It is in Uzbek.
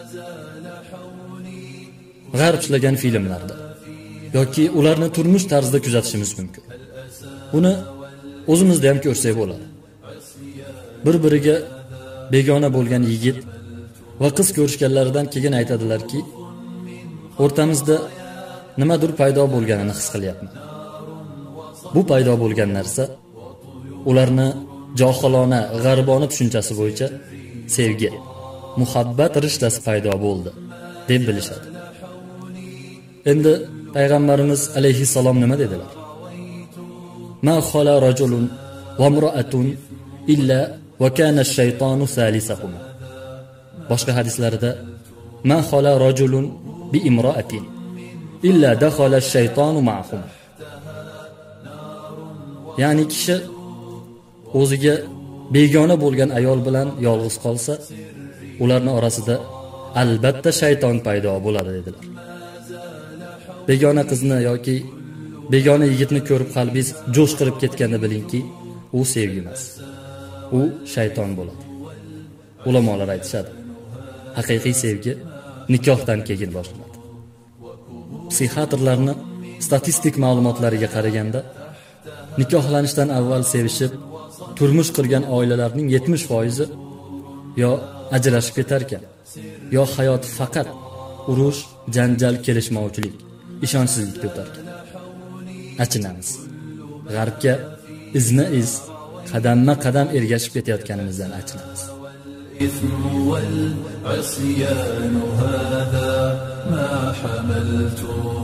G'arb ishlagan filmlarda yoki ularni turmush tarzida kuzatishimiz mumkin. Buni o'zimizda ham ko'rsak bo'ladi. Bir-biriga begona bo'lgan yigit va qiz ko'rishganlaridan keyin aytadilarki, o'rtamizda nimadir paydo bo'lganini his qilyapman. Bu paydo bo'lgan narsa ularni johilona, g'arbona tushunchasi bo'yicha sevgi, muhabbat rishtasi paydo bo'ldi deb bilishadi. Endi payg'ambarimiz alayhissalom nima dedilar? Ma khala rajulun va imra'atun illa va kana ash-shaytonu thalisahuma. Boshqa hadislarda ma khala rajulun bi imra'atin illa dakhala ash-shaytonu ma'hum. Ya'ni kishi o'ziga begona bo'lgan ayol bilan yolg'iz qolsa, ularning orasida albatta shayton paydo bo'ladi dedilar. Begona qizni yoki begona yigitni ko'rib qalbingiz jo'shqirib ketganda bilingki, u sevgi emas. U shayton bo'ladi. Ulamolar aytishadi, haqiqiy sevgi nikohdan keyin boshlanadi. Psixiatrlarning statistik ma'lumotlariga qaraganda, nikohlanishdan avval sevishib turmush qurgan oilalarning 70% yo ajrashib ketar ekan, yo hayot faqat urush, janjal, kelishmovchilik, ishonchsizlikda o'tar ekan. Achinamiz. G'arbga izma-iz, qadamma-qadam ergashib ketayotganimizdan achinamiz. الإثم والعصيان هذا ما حملت